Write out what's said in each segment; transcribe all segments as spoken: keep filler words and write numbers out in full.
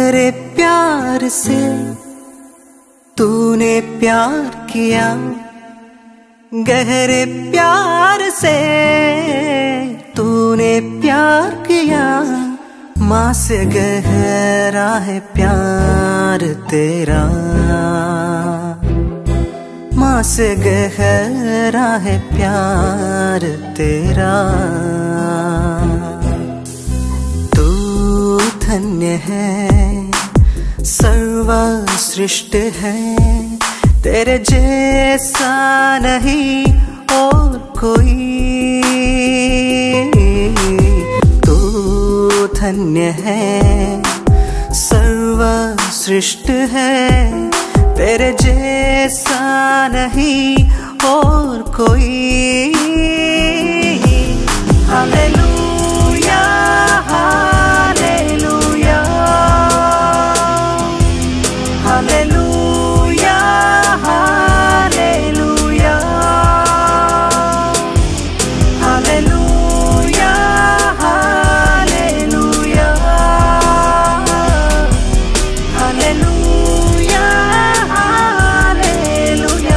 गहरे प्यार से तूने प्यार किया, गहरे प्यार से तूने प्यार किया। माँ से गहरा है प्यार तेरा, माँ से गहरा है प्यार तेरा। तू धन्य है, सर्वश्रेष्ठ है, तेरे जैसा नहीं और कोई। तू धन्य है, सर्वश्रेष्ठ है, तेरे जैसा नहीं और कोई। Hallelujah hallelujah hallelujah hallelujah hallelujah hallelujah hallelujah hallelujah.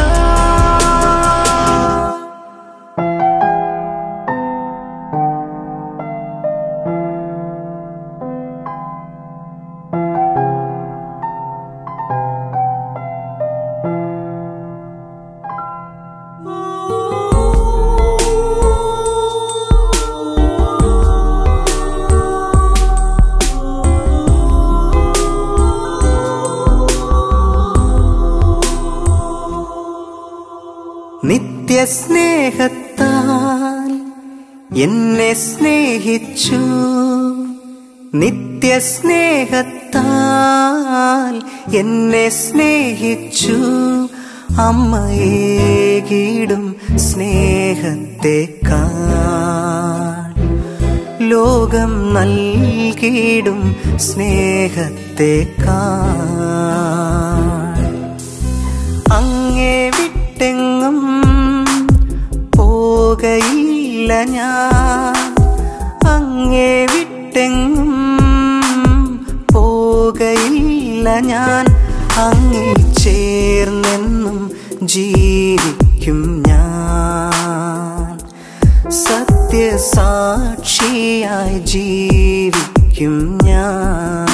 നിത്യ സ്നേഹത്താൽ എന്നെ സ്നേഹിച്ചു, നിത്യ സ്നേഹത്താൽ എന്നെ സ്നേഹിച്ചു. അമ്മയേകിടും സ്നേഹത്തെക്കാൾ ലോകം നൽകിടും സ്നേഹത്തെക്കാൾ. അങ്ങേ വിട്ടെങ്ങും പോകയില്ല ഞാൻ, അങ്ങേ വിട്ടെങ്ങും പോകയില്ല ഞാൻ. അങ്ങിൽ ചേർന്നെന്നും ജീവിക്കും ഞാൻ, സത്യസാക്ഷിയായി ജീവിക്കും ഞാൻ.